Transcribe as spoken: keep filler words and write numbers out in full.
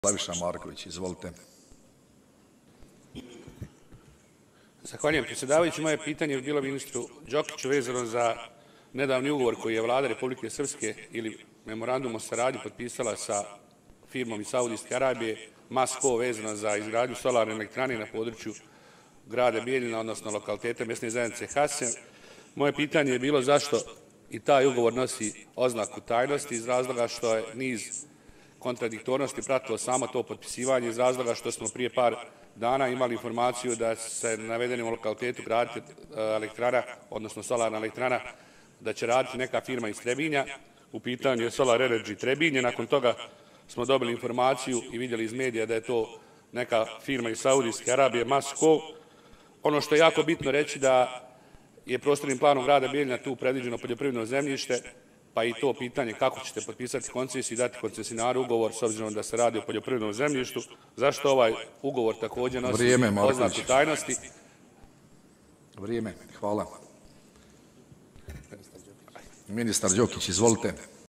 Slaviša Marković, izvolite. Zahvaljujem, predsjedavajući. Moje pitanje je bilo ministru Đokiću vezano za nedavni ugovor koji je vlada Republike Srpske ili memorandum o saradnji potpisala sa firmom iz Saudijske Arabije Masko vezano za izgradnju solarne elektrane na području grada Bijeljina, odnosno lokaliteta mesne zajednice Hasem. Moje pitanje je bilo zašto i taj ugovor nosi oznaku tajnosti, iz razloga što je niz kontradiktornosti pratilo samo to potpisivanje, iz razloga što smo prije par dana imali informaciju da se na navedenom lokalitetu graditi elektrana, odnosno solarna elektrana, da će raditi neka firma iz Trebinja. U pitanju je Solar Energy Trebinje. Nakon toga smo dobili informaciju i vidjeli iz medija da je to neka firma iz Saudijske Arabije, Masko. Ono što je jako bitno reći da je prostornim planom grada Bijeljina tu predviđeno poljoprivredno zemljište, pa i to pitanje kako ćete potpisati koncesiju i dati koncesionaru ugovor s obzirom da se radi o poljoprivrednom zemljištu. Zašto ovaj ugovor također nosi oznaku tajnosti? Vrijeme, hvala. Ministar Đokić, izvolite.